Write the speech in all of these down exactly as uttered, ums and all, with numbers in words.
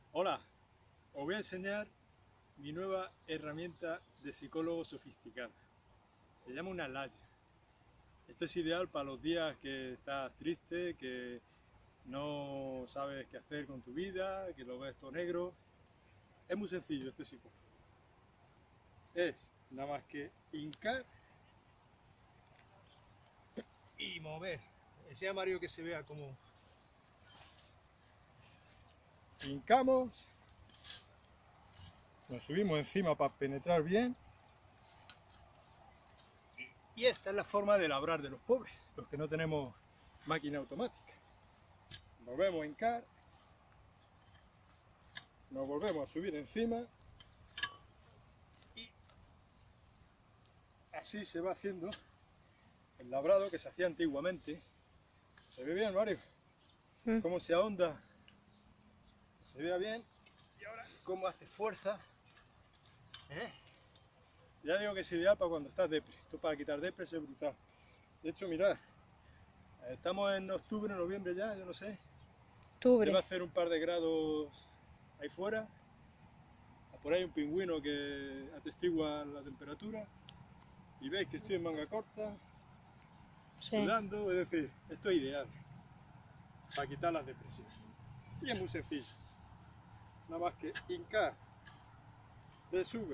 Hola, os voy a enseñar mi nueva herramienta de psicólogo sofisticada. Se llama una laya. Esto es ideal para los días que estás triste, que no sabes qué hacer con tu vida, que lo ves todo negro. Es muy sencillo este psicólogo. Es nada más que hincar y mover. Enseña a Mario que se vea como hincamos, nos subimos encima para penetrar bien. Y esta es la forma de labrar de los pobres, los que no tenemos máquina automática. Volvemos a hincar, nos volvemos a subir encima y así se va haciendo el labrado que se hacía antiguamente. ¿Se ve bien, Mario? Mm. Cómo se ahonda, se vea bien, y ahora cómo hace fuerza. ¿Eh? Ya digo que es ideal para cuando estás depre. Esto para quitar depre es brutal. De hecho, mirad, estamos en octubre, noviembre ya, yo no sé. Octubre. Debe hacer un par de grados ahí fuera. Por ahí un pingüino que atestigua la temperatura. Y veis que estoy en manga corta, sí, sudando, es decir, esto es ideal para quitar las depresiones. Y es muy sencillo. Nada más que hincar, te sube,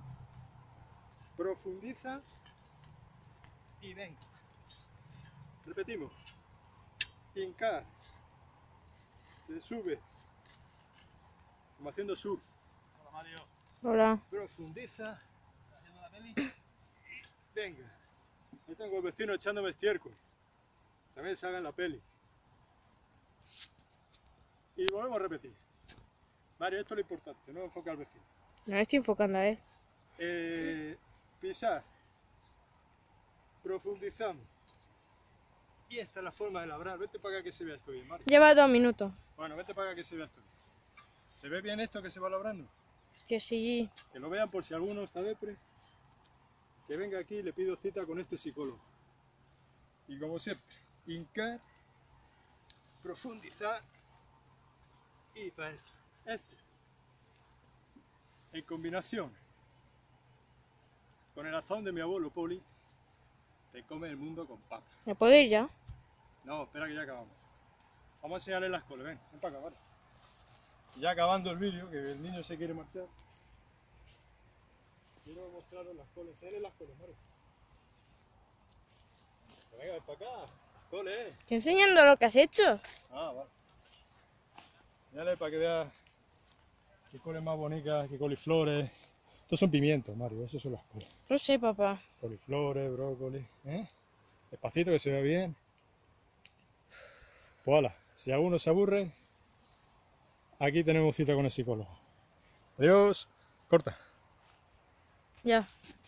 profundizas y venga. Repetimos. Hincar, te subes, como haciendo surf. Hola, Mario. Hola. Profundiza, haciendo la peli, y venga. Ahí tengo el vecino echándome estiércol. También se haga en la peli. Y volvemos a repetir. Mario, esto es lo importante, no enfoca al vecino. No estoy enfocando a él. Eh, pisar, profundizamos. Y esta es la forma de labrar. Vete para acá que se vea esto bien, Mario. Lleva dos minutos. Bueno, vete para acá que se vea esto bien. ¿Se ve bien esto que se va labrando? Que sí. Que lo vean por si alguno está depre. Que venga aquí y le pido cita con este psicólogo. Y como siempre, hincar, profundizar y para esto. Esto. En combinación con el azón de mi abuelo Poli, te come el mundo con papas. ¿Me puedo ir ya? No, espera que ya acabamos. Vamos a enseñarle las coles, ven, ven para acá, vale. Ya acabando el vídeo, que el niño se quiere marchar. Quiero mostraros las coles, enseñarle las coles, Mario. Venga, ven para acá, las coles, eh. Estoy enseñando lo que has hecho. Ah, vale. Enseñale para que veas qué coles más bonitas, qué coliflores. Estos son pimientos, Mario, esos son las coles. No sé, papá. Coliflores, brócoli, ¿eh? Despacito que se vea bien. Pues hala, si alguno se aburre, aquí tenemos cita con el psicólogo. Adiós. Corta. Ya.